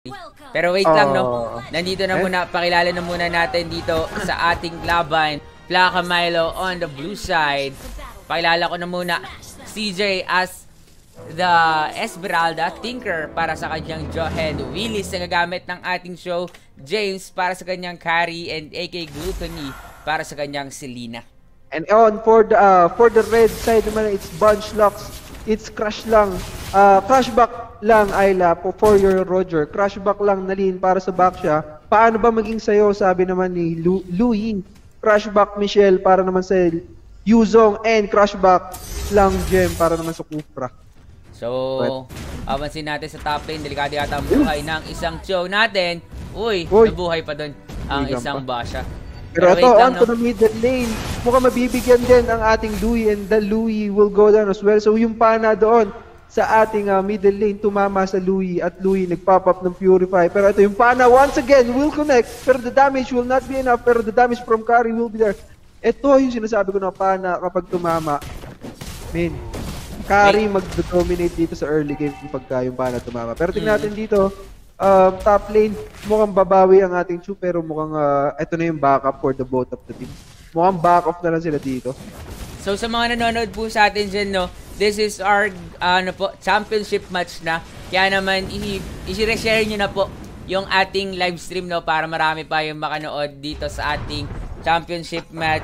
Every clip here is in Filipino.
Pero wait lang, no? Nandito na muna, pakilala na muna natin dito sa ating laban. Plakamilo on the blue side. Pakilala ko na muna CJ as the Esmeralda Tinker para sa kanyang Jawhead. Willis na gagamit ng ating show. James para sa kanyang Carry. And AK Gluttony para sa kanyang Selena. And on for the red side naman, it's Bunch Locks. It's crash lang. Crashback lang, Ayla, for your Roger. Crashback lang, Nalin, para sa back siya. Paano ba maging sayo, sabi naman ni Louie. Crashback, Michelle, para naman sa Yuzong. And crashback lang, Jem, para naman sa Kufra. So, avansin natin sa top lane. Delikado yata ang buhay ng isang show natin. Uy, nabuhay pa dun ang isang Basha. Pero ito, on to the middle lane. Mukhang mabibigyan din ang ating Louie, and the Louie will go down as well. So yung pana doon sa ating middle lane, tumama sa Louie, at Louie nag-pop up ng Purify. Pero ito yung pana, once again, will connect. Pero the damage will not be enough. Pero the damage from Carry will be there. Ito yung sinasabi ko na pana kapag tumama. Man, Carry mag-dominate dito sa early game pagka yung pana tumama. Pero tingnan natin dito. Top lane, mukhang babawi ang ating Chu, pero mukhang ito na yung backup for the both of the teams. Mukhang back off na lang sila dito. So sa mga nanonood po sa atin dyan, no, this is our championship match na. Kaya naman, i-share nyo na po yung ating live stream, no, para marami pa yung makanood dito sa ating championship match.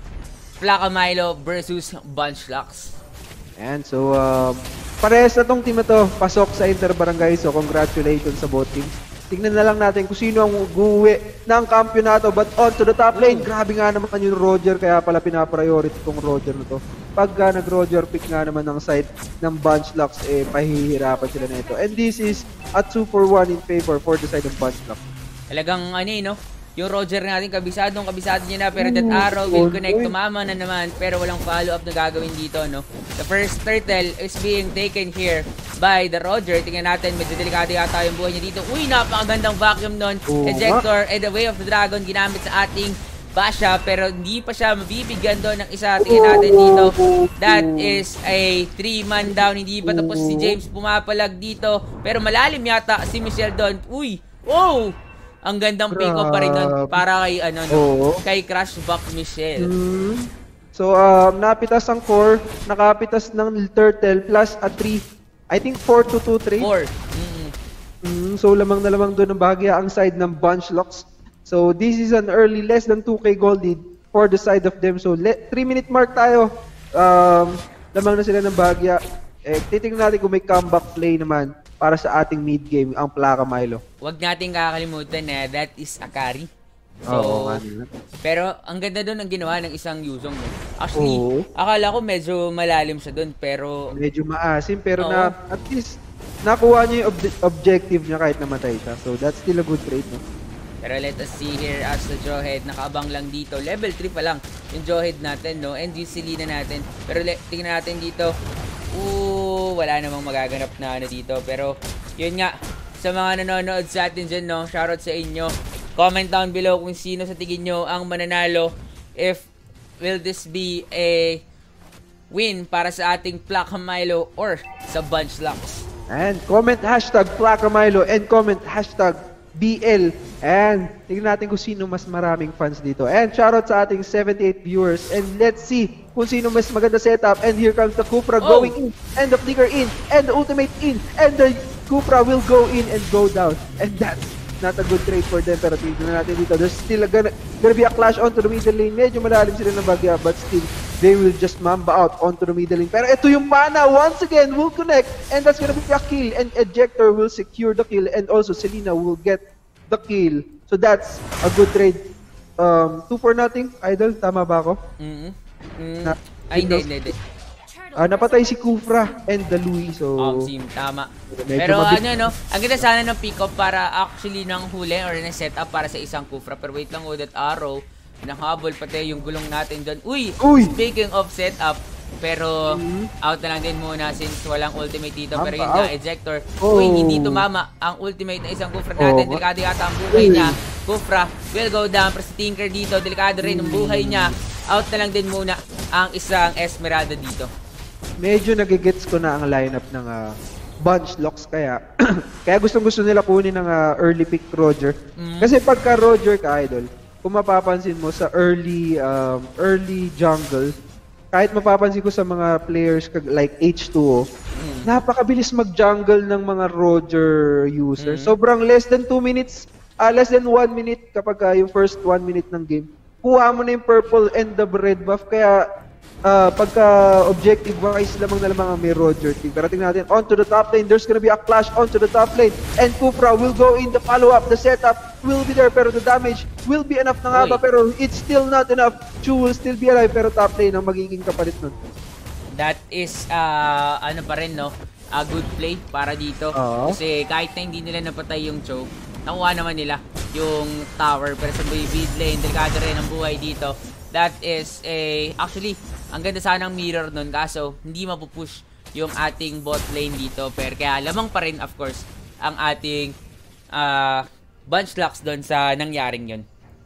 Plakamilo versus Bunch Locks. And so, parehas na tong team na to, pasok sa Inter-Barangay. So, congratulations sa both teams. Tignan na lang natin kung sino ang guwi ng kampyonato. But on to the top lane, grabe nga naman yung Roger. Kaya pala pinapriority tong Roger na to. Pagka nag-Roger pick nga naman ng side ng Bunch Locks, pahihirapan sila na ito. And this is a 2-for-1 in favor for the side of Bunch Locks. Talagang no? Yung Roger natin, kabisado niya na, pero that arrow will connect, tumama na naman, pero walang follow-up na gagawin dito, no? The first turtle is being taken here by the Roger. Tingnan natin, medyo delikado yata yung buhay niya dito. Uy, napakagandang vacuum nun. Ejector and the Way of the Dragon ginamit sa ating Basha, pero hindi pa siya mabibigyan doon ng isa. Tingnan natin dito. That is a 3-man down. Hindi pa tapos si James pumapalag dito, pero malalim yata si Michelle doon. Uy, wow! Ang gandang pick-up pa rin nun para kay, kay Crashback Michelle. So, napitas ang core, nakapitas ng turtle plus a 3. I think 4 to 2, 3. 4. So, lamang na lamang doon ang bahagya ang side ng Bunch Locks. So, this is an early less than 2k gold lead for the side of them. So, 3-minute mark tayo. Lamang na sila ng bahagya. Titingnan natin kung may comeback play naman para sa ating mid-game, ang Plakamilo. Huwag natin kakalimutan na that is a carry. So, pero ang ganda doon ang ginawa ng isang Yuzong. Actually, akala ko medyo malalim siya doon, pero medyo maasim, pero na at least nakuha niya yung objective niya kahit namatay siya. So, that's still a good trade, no? Pero let us see here as the Jawhead, nakaabang lang dito. Level 3 pa lang yung Jawhead natin, no? And yung Selena natin. Pero tingnan natin dito. Wala namang magaganap na dito. Pero, yun nga, sa mga nanonood sa atin dyan, no? Shoutout sa inyo. Comment down below kung sino sa tingin nyo ang mananalo. If, will this be a win para sa ating Plakamilo or sa Bunch Locks? And comment hashtag Plakamilo and comment hashtag BL. And tingnan natin kung sino mas maraming fans dito. And shoutout sa ating 78 viewers. And let's see kung sino mas maganda setup. And here comes the Kufra going in. And the flicker in. And the ultimate in. And the Kufra will go in and go down. And that's not a good trade for them. Pero tingnan natin dito. There's still gonna be a clash onto the middle lane. Medyo malalim sila ng bagya. But still, they will just mamba out onto the middle lane. Pero ito yung mana. Once again, will connect. And that's gonna be a kill. And Ejector will secure the kill. And also, Selena will get the kill. So that's a good trade. 2-0, Idol. Tama ba ako? Ay, hindi. Napatay si Kufra and the Louie. So, tama. Pero no? Ang ganda sana ng pick-up para actually ng huli or ng setup para sa isang Kufra. Pero wait lang, that arrow. Nakahabol pati yung gulong natin doon. Uy! Speaking of setup, pero out na lang din muna since walang ultimate dito. Pero yun nga, Ejector. Uy, hindi tumama ang ultimate na isang Kufra natin. Delikado yata ang buhay niya. Kufra will go down. Pero si Tinker dito, delikado rin ang buhay niya. Out na lang din muna ang isang Esmeralda dito. Medyo nagigets ko na ang lineup ng bunch locks kaya. Kaya gustong-gusto nila kunin ng early pick Roger. Kasi pagka Roger ka, idol, kung mapapansin mo sa early jungle, kahit mapapansin ko sa mga players like H2O, napakabilis mag-jungle ng mga Roger users. Sobrang less than 2 minutes, less than 1 minute kapag yung first 1 minute ng game. Kuha mo na yung purple and the red buff, kaya pagka objective wise lamang na lamang ang may Roger team. Pero tingnan natin, onto the top lane, there's gonna be a clash onto the top lane, and Kufra will go in, the follow-up, the setup will be there, pero the damage will be enough na nga ba, pero it's still not enough. Chu will still be alive, pero top lane ang magiging kapalit nun. That is, ano pa rin, no? A good play para dito. Kasi kahit na hindi nila napatay yung Cho, nakuha naman nila yung tower, pero sa mid lane, delikado rin ang buhay dito. That is actually, ang ganda sanang mirror nun, kaso hindi mapupush yung ating bot lane dito. Pero kaya lamang pa rin, of course, ang ating bunch locks doon sa nangyaring yun.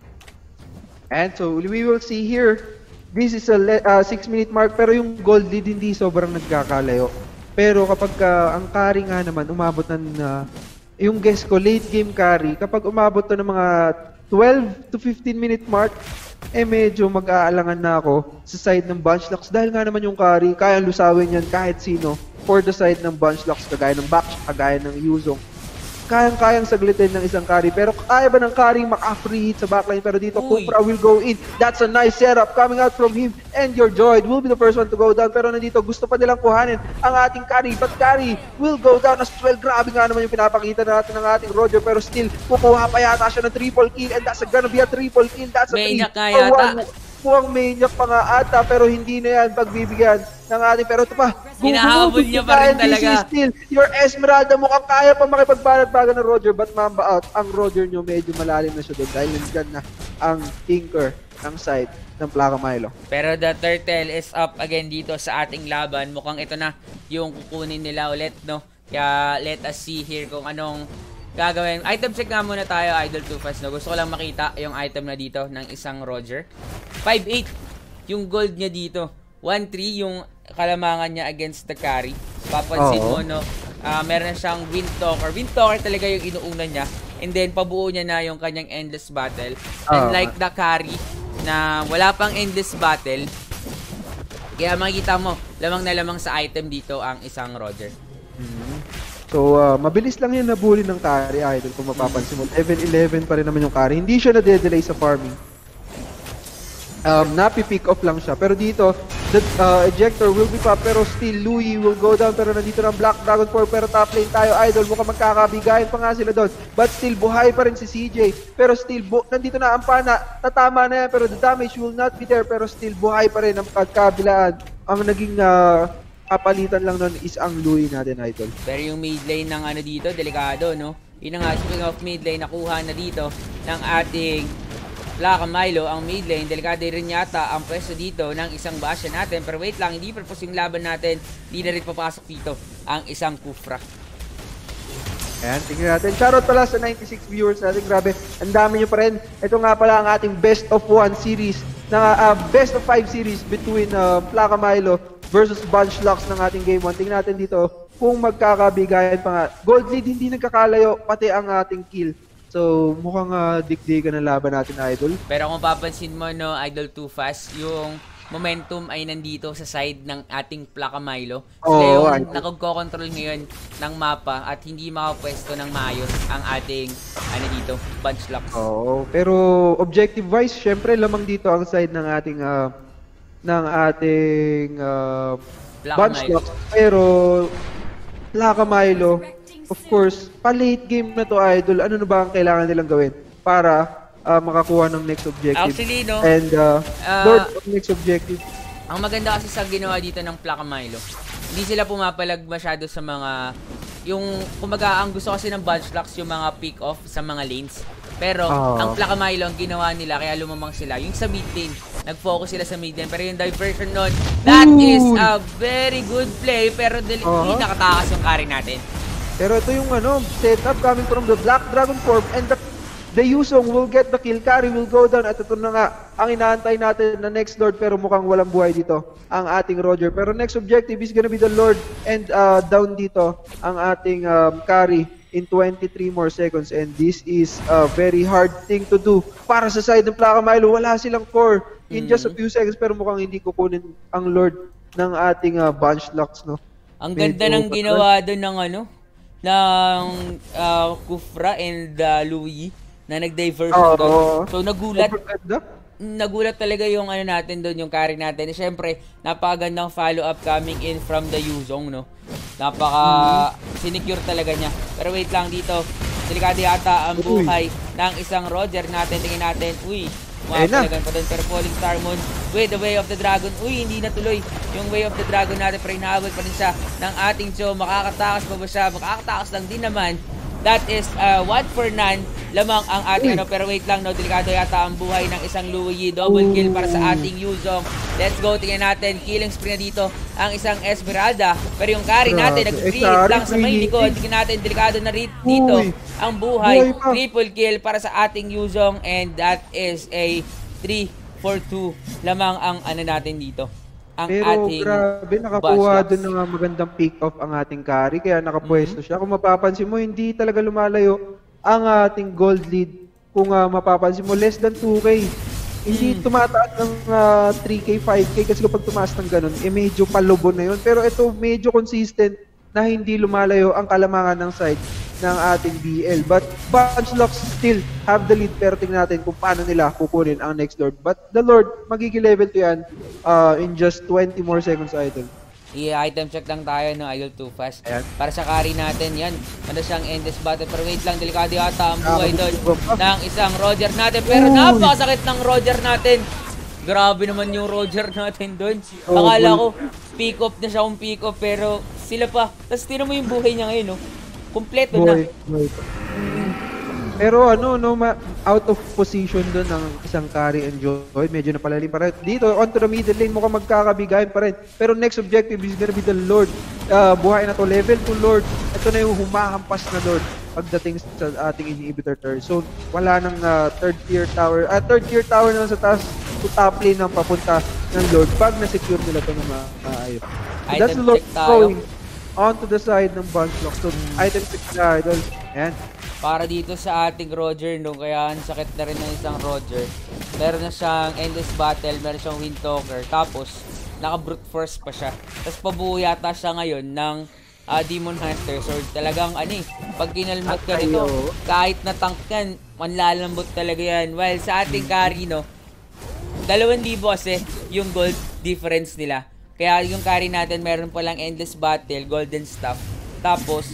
And so, we will see here, this is a 6-minute mark, pero yung gold lead hindi sobrang nagkakalayo. Pero kapag ang carry nga naman, umabot ng, yung guess ko, late game carry, kapag umabot to ng mga 12 to 15 minute mark, medyo mag-aalangan na ako sa side ng bunch locks, dahil nga naman yung carry, kaya lusawin yan kahit sino for the side ng bunch locks, kagaya ng Baksha, kagaya ng Yuzong. Kayang saglitin ng isang carry, pero kaya ba ng carry maka-free hit sa backline? Pero dito, Kufra will go in. That's a nice setup coming out from him, and your Droid will be the first one to go down. Pero nandito, gusto pa nilang kuhanin ang ating carry, but carry will go down as well. Grabe nga naman yung pinapakita natin ng ating Roger, pero still, kukuha pa yata siya ng triple kill, and that's gonna be a triple kill. That's a 3 for 1. Mukhang maniac pa nga ata, pero hindi na yan pagbibigyan ng ating, pero ito pa, hinahabol niya pa rin talaga. Still, your Esmeralda mukhang kaya pa makipagbanat-bagan ng Roger, but mamba out. Ang Roger nyo medyo malalim na siya doon dahil nandyan na ang Tinker ng side ng Plakamilo. Pero the turtle is up again dito sa ating laban. Mukhang ito na yung kukunin nila ulit, no? Kaya let us see here kung anong gagawin. Item check nga muna tayo, Idol 2Fast, no? Gusto ko lang makita yung item na dito ng isang Roger. 5-8 yung gold niya dito. 1-3 yung kalamangan niya against the carry. Papansin mo, no? Meron na siyang Windtalker. Windtalker talaga yung inuuna niya. And then, pabuo niya na yung kanyang endless battle. Unlike the carry, na wala pang endless battle. Kaya makikita mo, lamang na lamang sa item dito ang isang Roger. So, mabilis lang yan nabully ng carry, Idol, kung mapapansin mo. 11-11 pa rin naman yung carry. Hindi siya na-delay sa farming. Napi-pick off lang siya. Pero dito, the ejector will be pa, pero still Louis will go down. Pero nandito ng Black Dragon 4, pero top lane tayo, Idol. Mukhang magkakabigayan pa nga sila doon. But still, buhay pa rin si CJ. Pero still, nandito na ang pana. Tatama na yan, pero the damage will not be there. Pero still, buhay pa rin ang pagkabilaan. Ang naging kapalitan lang nun is ang Louis natin, Idol. Pero yung mid lane ng ano dito, delikado, no? Yun nga, speaking of mid lane, nakuha na dito ng ating Plakamilo ang mid lane. Delikado rin yata ang pwesto dito ng isang Basha natin. Pero wait lang, hindi purpose yung laban natin. Hindi na rin papasok dito ang isang Kufra. Ayan, tingnan natin. Shoutout pala sa 96 viewers natin. Grabe, ang dami nyo pa rin. Ito nga pala ang ating best of 1 series, na best of 5 series between Plakamilo versus Bunch Locks ng ating game 1. Tingnan natin dito kung magkakabigayan pa nga. Gold lead hindi nagkakalayo, pati ang ating kill. So, mukhang dikdikan ng laban natin, Idol. Pero kung papansin mo, no, Idol 2Fast, yung momentum ay nandito sa side ng ating Plakamilo. Sila yung nakagko-control ngayon ng mapa at hindi makapwesto ng maayos ang ating, ano dito, Bunch Locks. Oo, pero objective-wise, syempre lamang dito ang side ng ating Bunch Locks. Pero Plakamilo, of course, pa-late game na to, Idol. Ano na ba ang kailangan nilang gawin para makakuha ng next objective? Actually, no? And Lord of next objective. Ang maganda kasi sa ginawa dito ng Plakamilo, hindi sila pumapalag masyado sa mga, yung, kumbaga, ang gusto kasi ng Bunch Locks yung mga pick-off sa mga lanes. Pero, ang Plakamilo, ang ginawa nila, kaya lumamang sila, yung sa mid lane, nag-focus sila sa mid lane. Pero yung diversion nun, that is a very good play, pero hindi nakatakas yung carry natin. Pero ito yung setup coming from the Black Dragon form and the The Yusong will get the kill. Carry will go down. At ito na nga, ang inaantay natin na next Lord, pero mukhang walang buhay dito ang ating Roger. Pero next objective is gonna be the Lord, and down dito ang ating Carry in 23 more seconds, and this is a very hard thing to do para sa side ng Plakamilo. Wala silang core in just a few seconds, pero mukhang hindi kukunin ang Lord ng ating bunch locks, no? Ang ganda ng ginawa doon ng ng Kufra and Louis na nag-diversion doon. So nagulat talaga yung natin doon, yung carry natin. E, syempre, napakagandang follow-up coming in from the Yuzong, no? Sinecure talaga niya. Pero wait lang dito. Delikado yata ang buhay ng isang Roger natin. Tingin natin, Mapalagan pa doon, pero Falling Star Moon with the Way of the Dragon. Hindi natuloy yung Way of the Dragon natin, pero hinahabol pa rin siya ng ating Cho. Makakatakas pa ba siya? Makakatakas lang din naman. That is 1 for none lamang ang ating pero wait lang, no, delikado yata ang buhay ng isang Louis. Double kill para sa ating Yuzong. Let's go, tingnan natin, killing spree na dito ang isang Esmeralda, pero yung carry natin nag-create lang sa may likod. Tingnan natin, delikado na dito ang buhay. Triple kill para sa ating Yuzong, and that is a 3 for 2 lamang ang natin dito. Ang pero ating grabe, nakakuha doon ng magandang pick-off ang ating carry, kaya nakapwesto siya. Kung mapapansin mo, hindi talaga lumalayo ang ating gold lead. Kung mapapansin mo, less than 2K. Hindi tumataas ng 3K, 5K, kasi kapag tumaas ng ganun, medyo palubo na yun. Pero ito, medyo consistent na hindi lumalayo ang kalamangan ng side ng ating BL. But Bunch Locks still have the lead, pero tingnan natin kung paano nila kukunin ang next Lord. But the Lord, magiging level 2 yan in just 20 more seconds, Idol. I-item check lang tayo, no, Idol, too fast. Ayan. Para sa carry natin, yan. Siyang endless battle. Pero wait lang, delikado yata ang buhay doon ng isang Roger natin. Pero napakasakit ng Roger natin. Grabe naman yung Roger natin doon. Akala ko, pick up na siya kung pick up, pero sila pa. Tapos tinan mo yung buhay niya ngayon, no? Kompleto na. Pero out of position doon ng isang carry and Joy. Medyo napalalim pa rin. Dito, onto the middle lane, mukhang magkakabigayan pa rin. Pero next objective is gonna be the Lord. Buhay na to, level 2 Lord. Ito na yung humahampas na Lord pagdating sa ating inhibitor turn. So, wala nang third tier tower. Third tier tower na sa taas to top lane ng papunta ng Lord pag na-secure nila ito ng maayos. So, that's the Lord going onto the side ng Bunch Lock. So, item pick na, Idol. Ayan. Para dito sa ating Roger, no, kaya ang sakit na rin ng isang Roger. Meron na siyang endless battle, meron siyang windtalker, tapos naka-brute force pa siya. Tapos pabuo yata siya ngayon ng Demon Hunter. So talagang pag kinalmat ka nito, kahit na tank yan, manlalambot talaga yan. While sa ating carry, no, 2,000 kasi yung gold difference nila. Kaya yung carry natin, meron palang endless battle, golden staff. Tapos,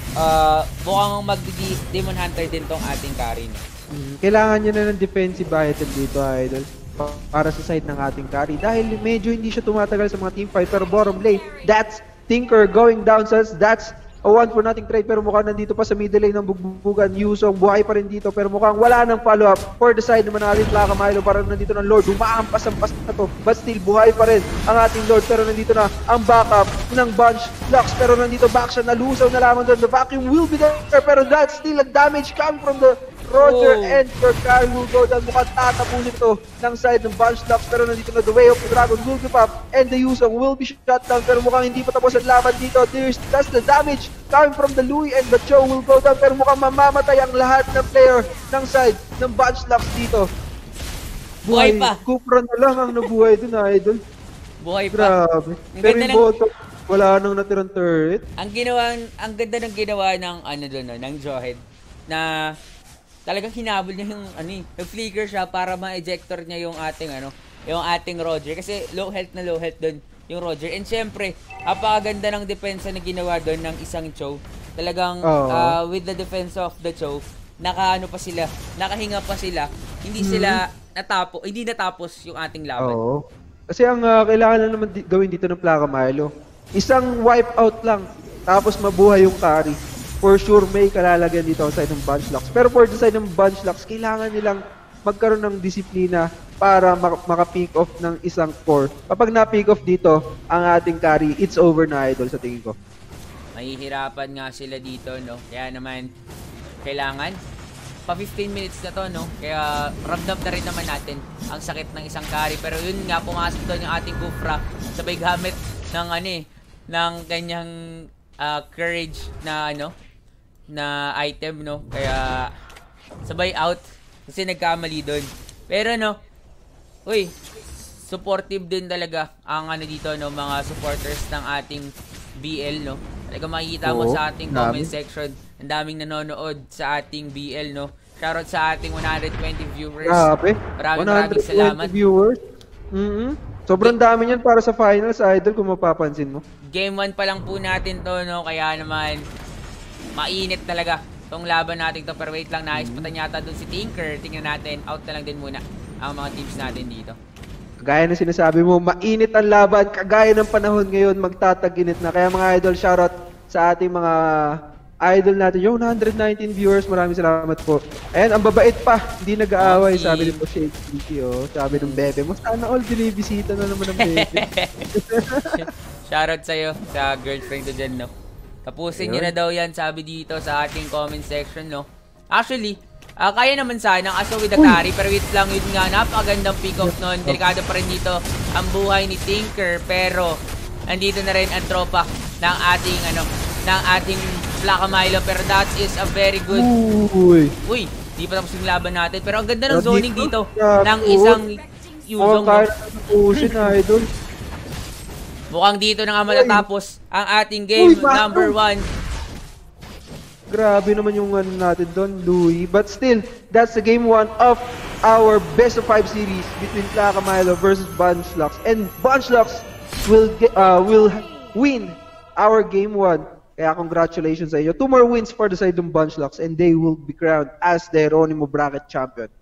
mukhang mag-Demon Hunter din tong ating carry. Kailangan nyo na ng defensive item dito, Idol, para sa side ng ating carry. Dahil medyo hindi siya tumatagal sa mga teamfight, pero bottom lane, that's Tinker going down, that's a 1 for nothing trade, pero mukhang nandito pa sa middle lane ng bugbugan. Yusong, buhay pa rin dito, pero mukhang wala nang follow-up for the side naman natin. Plakamilo, parang nandito ng Lord, umaampas-ampas na to, but still buhay pa rin ang ating Lord. Pero nandito na ang backup ng Bunch Locks, pero nandito back siya, nalusaw na lamang doon. The vacuum will be there, pero that's still a damage coming from the Roger, and your carry will go down. Mukhang tatapunin ito ng side ng Bunch Locks, pero nandito na the Way of the Dragon will give up, and the Yusong will be shut down, pero mukhang hindi pa tapos ang laban dito. That's the damage coming from the Louis, and the Cho will go down, pero mukhang mamamatay ang lahat ng player ng side ng Bunch Locks dito. Buhay pa. Kupra na lang ang nabuhay dun, Idol. Buhay pa. Grabe. Pero yung boto, wala nang natirang turret. Ang ganda ng ginawa ng doon, ng Johead, na talagang hinabol niya yung nag-flicker siya para ma-ejector niya yung ating Roger, kasi low health doon yung Roger. And syempre, apakaganda ng depensa na ginawa doon ng isang Cho. Talagang with the defense of the Cho, nakahinga pa sila. Hindi sila hindi natapos yung ating laban. Kasi ang kailangan na naman gawin dito ng Plakamilo, isang wipe out lang, tapos mabuhay yung carry. For sure may kalalagyan dito sa side ng Bunch Locks. Pero for the side ng Bunch Locks, kailangan nilang magkaroon ng disiplina para maka-pick off ng isang core. Kapag na-pick off dito ang ating carry, it's over na, Idol, sa tingin ko. Mahihirapan nga sila dito, no? Kaya naman, kailangan pa 15 minutes na to, no? Kaya ramdam na rin naman natin ang sakit ng isang carry. Pero yun nga, pumasok doon yung ating Kufra. Sabay gamit ng ng kanyang courage na na item, no? Kaya sabay out kasi nagkamali doon. Pero uy, supportive din talaga ang dito, no, mga supporters ng ating BL, no? Talaga makikita mo sa ating comment section, ang daming nanonood sa ating BL, no? Shoutout sa ating 120 viewers. Grabe. Maraming salamat. Viewers. Sobrang dami niyan para sa finals, idol, kung mapapansin mo. Game 1 pa lang po natin to, no? Kaya naman, mainit talaga tong laban natin to. Pero wait lang, naispatan yata dun si Tinker. Tingnan natin, out na lang din muna ang mga teams natin dito. Kagaya ng sinasabi mo, mainit ang laban, kagaya ng panahon ngayon, magtataginit na. Kaya mga idol, shoutout sa ating mga idol natin. Yung 119 viewers, maraming salamat po. And ang babait pa, hindi nag-aaway, sabi ni po Shake City, sabi ng bebe mo, sana all binibisita na naman ng bebe. Shoutout sa'yo, sa girlfriend ko dyan, no? Tapusin nyo na daw yan, sabi dito sa ating comment section, no? Actually, kaya naman sana ang aso with the carry, pero wait lang, yun nga, napakagandang pick-off nun. Delikado pa rin dito ang buhay ni Tinker, pero nandito na rin ang tropa ng ating, ng ating Plakamilo, pero that is a very good... Uy, di pa tapos yung laban natin, pero ang ganda ng zoning dito ng isang Yuzong. Idol. Mukhang dito na nga matatapos ang ating game number 1. Grabe naman yung natin doon, Louie. But still, that's the game 1 of our best of 5 series between Plakamilo versus Bunchlocks. And Bunchlocks will win our game 1. Kaya congratulations sa inyo. 2 more wins for the side ng Bunchlocks and they will be crowned as the Geronimo bracket champion.